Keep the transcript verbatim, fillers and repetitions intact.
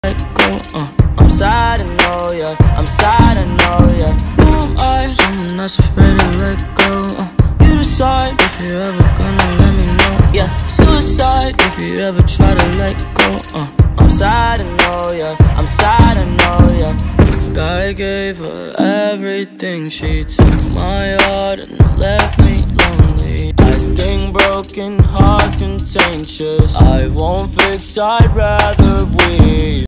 let go, uh I'm sad, I know, yeah, I'm sad, I know, yeah. Who am I? Someone that's afraid to let go, uh You decide if you're ever gonna let me know, yeah. Suicide if you ever try to let go, uh I'm sad, I know, yeah, I'm sad, I know, yeah. God gave her everything, she took my heart and left me lonely. I think broken hearts contagious, I won't fix, I'd rather we